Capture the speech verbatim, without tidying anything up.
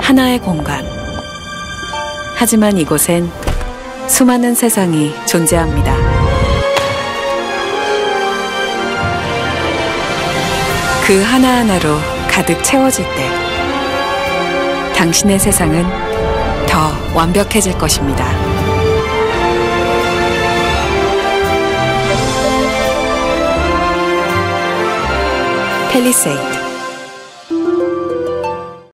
하나의 공간. 하지만 이곳엔 수많은 세상이 존재합니다. 그 하나하나로 가득 채워질 때 당신의 세상은 더 완벽해질 것입니다. 펠리세이드.